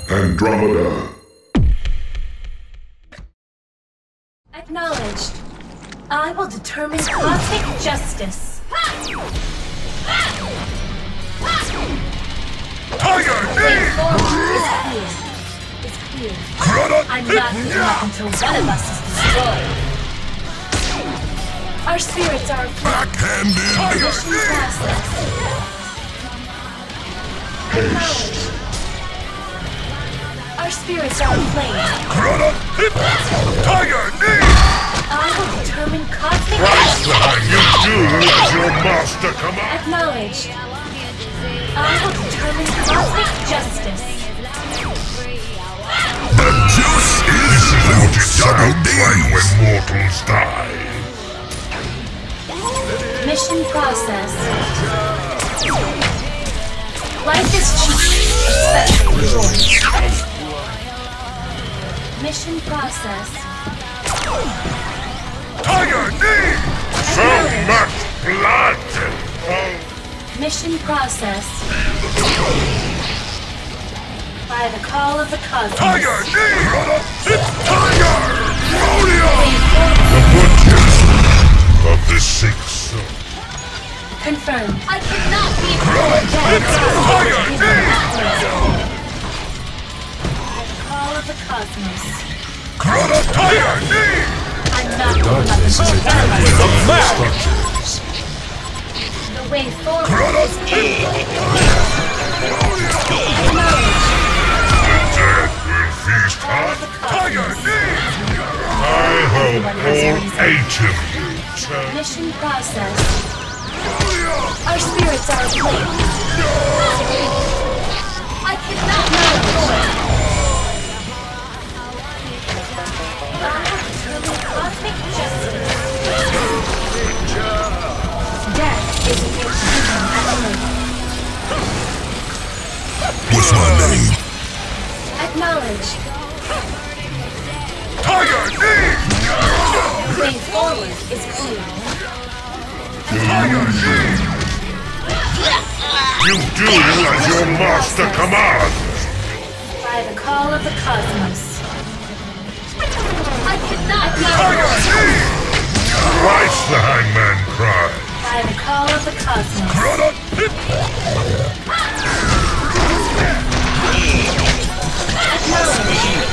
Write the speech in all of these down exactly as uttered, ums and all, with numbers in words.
Andromeda. Acknowledged. I will determine cosmic justice. Tiger! The way forward is clear. It's clear. I'm not giving up until one of us is destroyed. Our spirits are afloat. Backhanded! Mission process. Acknowledged. Our spirits are aflame. Tiger! Knee! I will determine cosmic Christ, justice. you do as your master commands! Acknowledged. I will determine cosmic justice. The juice is what it sounds like when mortals die. Mission process. Life is cheap, especially yours. Mission process. Tiger! Knee! So much blood! Oh. Mission process. By the call of the cosmos. Tiger! Knee! Tiger! Rodeo! Way forward. The butchers of the six soul. Confirmed. I cannot be ignored. Tiger! Knee! By the call of the cosmos. Tiger! Knee! I'm not giving up Darkness is until one of attacking us. our structures. The way forward is clear. Acknowledged. The dead will feast Call on of the Tiger! cosmos. Knee! I hope all eight of you turn. Mission process. Our spirits are aflame. I cannot know. I will determine cosmic justice. Death is a human element. What's my name? Acknowledged. Tiger! Knee! The way forward is clear. Tiger! Knee! You do as your master commands! By the call of the cosmos. I cannot Tiger! know. Knee! Thrice the hangman cried. By the call of the cosmos. Acknowledged.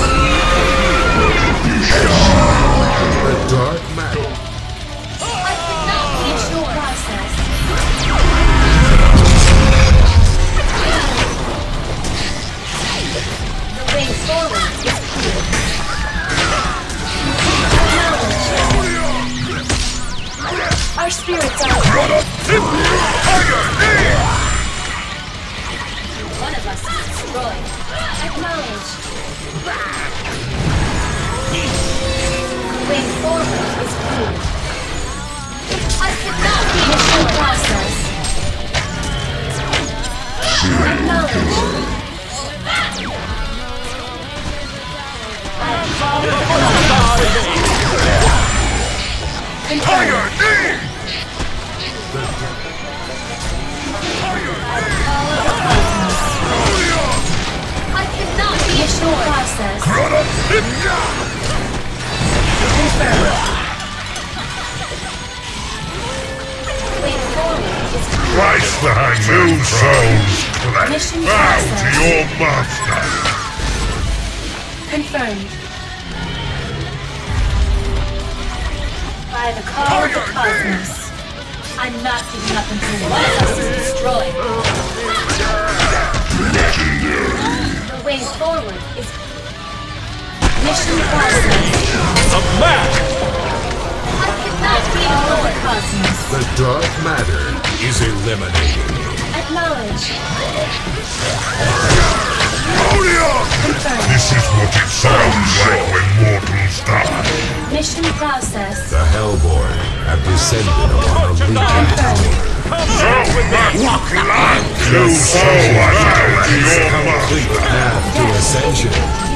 The dark matter. I cannot be mission process. The way forward is clear. Acknowledged. Our spirits are Tiger! Knee! one of us is destroyed. Acknowledged. The way forward is clear. I cannot be mission process. Acknowledged. I call the cosmos. Tiger! Knee! I cannot be mission process. Way forward is clear. Thrice the hangman Two souls clash. Mission Bow to process. your master! Confirmed. By the call of the cosmos. I'm not giving up until one of us is destroyed. The way forward is mission process. A map! I cannot be ignored, cosmos. The dark matter is eliminated. Acknowledge. Rodeo! Confirmed. This is what it sounds like when mortals die. Mission process. The Hellborn have descended upon the Legion Tower. So much blood! Two souls bow to your master! Complete path to ascension.